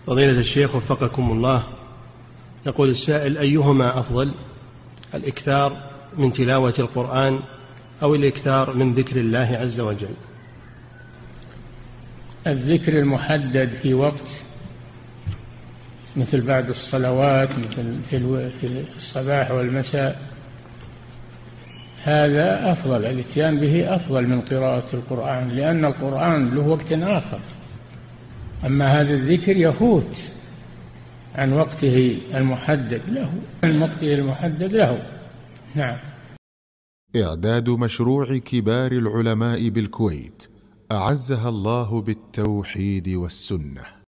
فضيلة الشيخ وفقكم الله، يقول السائل: أيهما أفضل، الإكثار من تلاوة القرآن أو الإكثار من ذكر الله عز وجل؟ الذكر المحدد في وقت، مثل بعد الصلوات، مثل في الصباح والمساء، هذا أفضل، الاتيان به أفضل من قراءة القرآن، لأن القرآن له وقت آخر، أما هذا الذكر يفوت عن وقته المحدد له. نعم. إعداد مشروع كبار العلماء بالكويت أعزها الله بالتوحيد والسنة.